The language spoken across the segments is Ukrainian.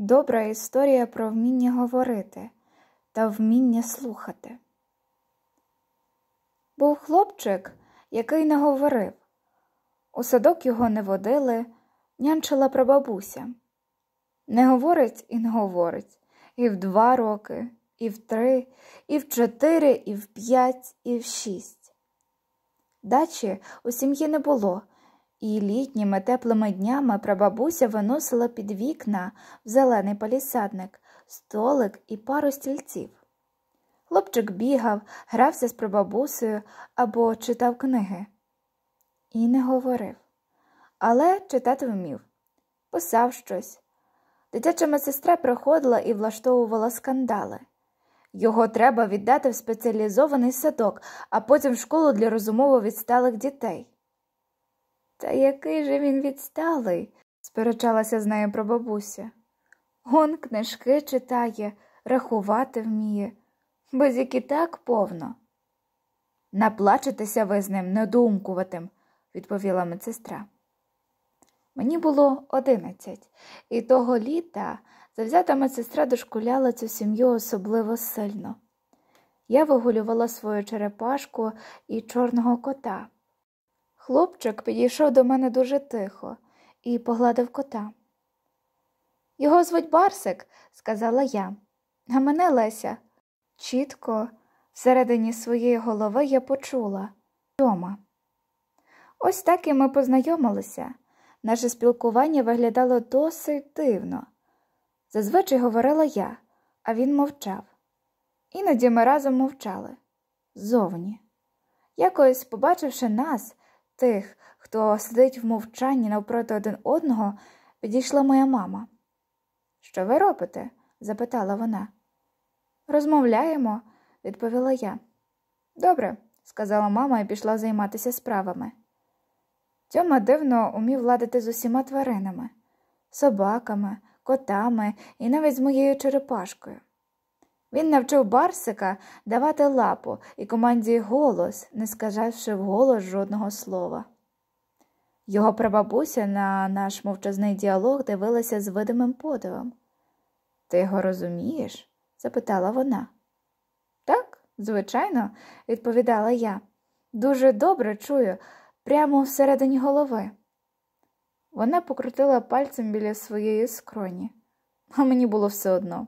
добра історія про вміння говорити та вміння слухати. Був хлопчик, який не говорив. У садок його не водили, нянчила прабабуся. Не говорить і не говорить. І в 2 роки, і в 3, і в 4, і в 5, і в 6. Дачі у сім'ї не було, і літніми теплими днями прабабуся виносила під вікна в зелений палісадник столик і пару стільців. Хлопчик бігав, грався з прабабусею або читав книги. І не говорив. Але читати вмів. Писав щось. Дитяча медсестра приходила і влаштовувала скандали. Його треба віддати в спеціалізований садок, а потім в школу для розумово відсталих дітей. Та який же він відсталий, сперечалася з нею прабабуся. Он книжки читає, рахувати вміє, без які так повно. Наплачетеся ви з ним недоумкуватим, відповіла медсестра. Мені було 11, і того літа завзята медсестра дошкуляла цю сім'ю особливо сильно. Я вигулювала свою черепашку і чорного кота. Хлопчик підійшов до мене дуже тихо і погладив кота. «Його звуть Барсик», – сказала я, – «а мене Леся». Чітко, всередині своєї голови я почула «Тьома». Ось так і ми познайомилися. Наше спілкування виглядало досить дивно. Зазвичай говорила я, а він мовчав. Іноді ми разом мовчали. Ззовні. Якось, побачивши нас, тих, хто сидить в мовчанні навпроти один одного, підійшла моя мама. «Що ви робите?» – запитала вона. «Розмовляємо», – відповіла я. «Добре», – сказала мама і пішла займатися справами. Тьома дивно умів ладити з усіма тваринами – собаками, котами і навіть з моєю черепашкою. Він навчив Барсика давати лапу і команді голос, не сказавши вголос жодного слова. Його прабабуся на наш мовчазний діалог дивилася з видимим подивом. «Ти його розумієш?» – запитала вона. «Так, звичайно», – відповідала я. «Дуже добре чую, прямо всередині голови». Вона покрутила пальцем біля своєї скроні, а мені було все одно.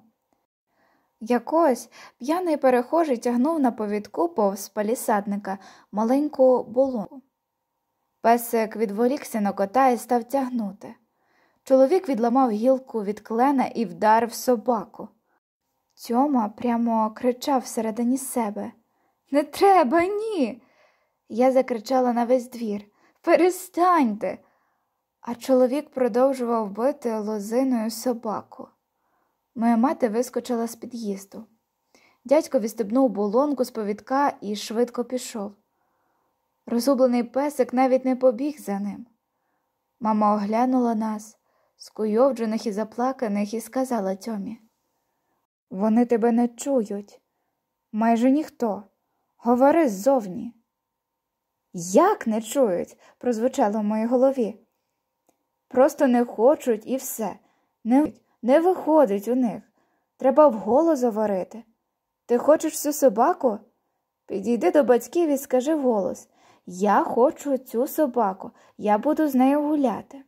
Якось п'яний перехожий тягнув на повідку повз палісадника маленьку болонку. Песик відволікся на кота і став тягнути. Чоловік відламав гілку від клена і вдарив собаку. Тьома прямо кричав всередині себе. «Не треба, ні!» Я закричала на весь двір. «Перестаньте!» А чоловік продовжував бити лозиною собаку. Моя мати вискочила з під'їзду. Дядько відстебнув болонку з повідка і швидко пішов. Розгублений песик навіть не побіг за ним. Мама оглянула нас, скуйовджених і заплаканих, і сказала Тьомі: «Вони тебе не чують. Майже ніхто. Говори ззовні». «Як не чують?» – прозвучало в моїй голові. «Просто не хочуть і все. Не виходить у них. Треба вголос говорити. Ти хочеш цю собаку? Підійди до батьків і скажи вголос: я хочу цю собаку, я буду з нею гуляти».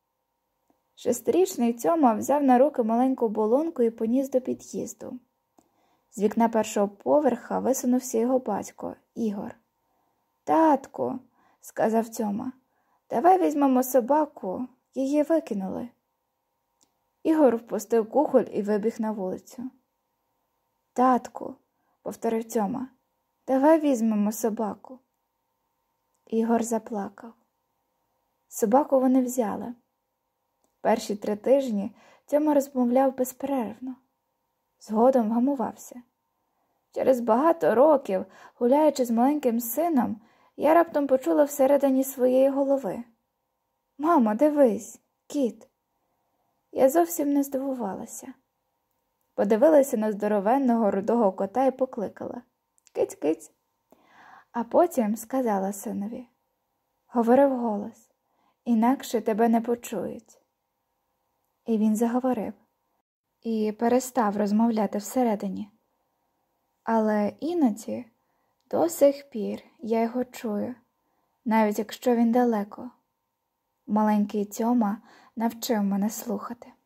6-річний Тьома взяв на руки маленьку болонку і поніс до під'їзду. З вікна першого поверха висунувся його батько, Ігор. «Татку», – сказав Тьома, – «давай візьмемо собаку, її викинули». Ігор впустив кухоль і вибіг на вулицю. «Татку», – повторив Тьома, – «давай візьмемо собаку». Ігор заплакав. Собаку вони взяли. Перші 3 тижні Тьома розмовляв безперервно. Згодом вгамувався. Через багато років, гуляючи з маленьким сином, я раптом почула всередині своєї голови: «Мамо, дивись, кіт». Я зовсім не здивувалася. Подивилася на здоровенного рудого кота і покликала: «Киць-киць». А потім сказала синові: «Говори вголос, інакше тебе не почують». І він заговорив: і перестав розмовляти всередині. Але іноді, до сих пір, я його чую, навіть якщо він далеко. Маленький Тьома навчив мене слухати.